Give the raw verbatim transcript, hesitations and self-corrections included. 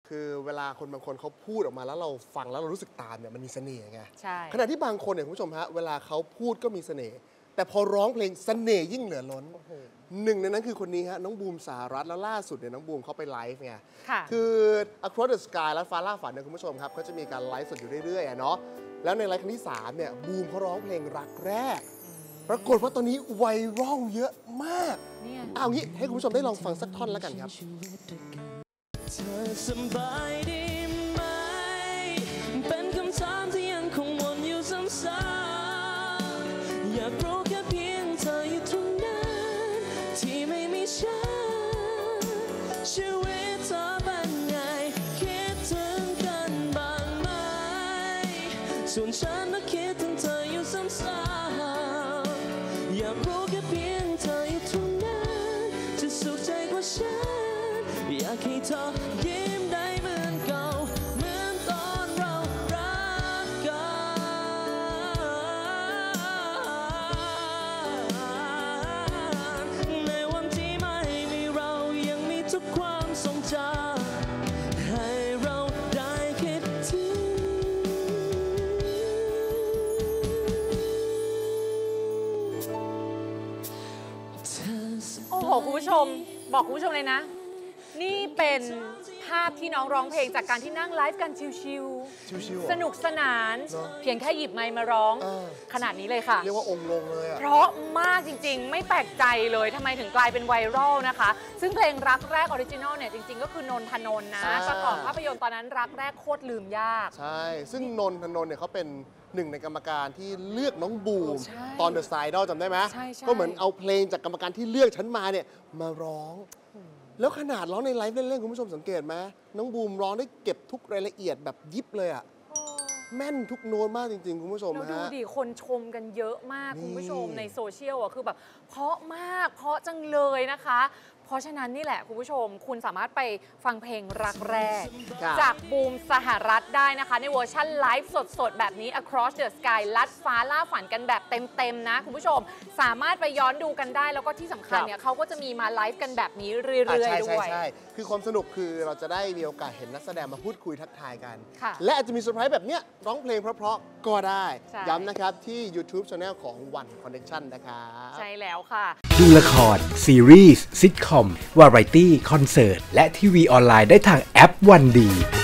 คือเวลาคนบางคนเขาพูดออกมาแล้วเราฟังแล้วเรารู้สึกตามเนี่ยมันมีเสน่ห์ไงใช่ขณะที่บางคนเนี่ยคุณผู้ชมฮะเวลาเขาพูดก็มีเสน่ห์แต่พอร้องเพลงเสน่ห์ยิ่งเหลือล้นหนึ่งในนั้นคือคนนี้ฮะน้องบูมสารัตน์แล้วล่าสุดเนี่ยน้องบูมเขาไปไลฟ์ไงคือ Across the Sky และฟ้าล่าฝันเนี่ยคุณผู้ชมครับเขาจะมีการไลฟ์สดอยู่เรื่อยๆเนาะแล้วในไลฟ์ครั้งที่สามเนี่ยบูมเขาร้องเพลงรักแรกปรากฏว่าตอนนี้ไวรัลเยอะมากเอางี้ให้คุณผู้ชมได้ลองฟังสักท่อนแล้วกันครับเธอสบายดีไหมเป็นคำถามที่ยังคงวนอยู่ซ้ำๆอยากรู้แค่เพียงเธออยู่ตรงนั้นที่ไม่มีฉันชีวิตเธอเป็นไงคิดถึงกันบ้างไหมส่วนฉันน่ะคิดถึงเธออยู่ซ้ำๆอยากรู้แค่เพียงเธออยู่ตรงนั้นจะสุขใจกว่าฉันอยากให้เธอยิ้มได้เหมือนเก่าเหมือนตอนเรารักกันในวันที่ไม่มีเรายังมีทุกความทรงจำให้เราได้คิดถึงโอ้โหคุณผู้ชมบอกคุณผู้ชมเลยนะนี่เป็นภาพที่น้องร้องเพลงจากการที่นั่งไลฟ์กันชิวๆสนุกสนานเพียงแค่หยิบไมค์มาร้องขนาดนี้เลยค่ะเรียกว่าองค์ลงเลยอะเพราะมากจริงๆไม่แปลกใจเลยทำไมถึงกลายเป็นไวรัลนะคะซึ่งเพลงรักแรกออริจินอลเนี่ยจริงๆก็คือนนทนนท์นะประกอบภาพยนตร์ตอนนั้นรักแรกโคตรลืมยากใช่ซึ่งนนทนนท์เนี่ยเขาเป็นหนึ่งในกรรมการที่เลือกน้องบูมตอนเดอะไซดอลจำได้ไหมก็เหมือนเอาเพลงจากกรรมการที่เลือกฉันมาเนี่ยมาร้องแล้วขนาดร้องในไลฟ์เล่นๆคุณผู้ชมสังเกตไหมน้องบูมร้องได้เก็บทุกรายละเอียดแบบยิบเลยอะแม่นทุกโน้ตมากจริงๆคุณผู้ชมฮะดูดิคนชมกันเยอะมากคุณผู้ชมในโซเชียลอะคือแบบเพราะมากเพราะจังเลยนะคะเพราะฉะนั้นนี่แหละคุณผู้ชมคุณสามารถไปฟังเพลงรักแรกจากบูมสหรัฐได้นะคะในเวอร์ชั่นไลฟ์สดๆแบบนี้ Across the Sky ลัดฟ้าล่าฝันกันแบบเต็มๆนะคุณผู้ชมสามารถไปย้อนดูกันได้แล้วก็ที่สำคัญเนี่ยเขาก็จะมีมาไลฟ์กันแบบนี้เรื่อยๆด้วยใช่ใช่คือความสนุกคือเราจะได้มีโอกาสเห็นนักแสดงมาพูดคุยทักทายกันและอาจจะมีเซอร์ไพรส์แบบเนี้ยร้องเพลงเพราะๆก็ได้ย้ำนะครับที่ YouTube Channel ของ One Connection นะครับใช่แล้วค่ะดูละครซีรีส์ซิทคอมวาไรตี้คอนเสิร์ตและทีวีออนไลน์ได้ทางแอปวันดี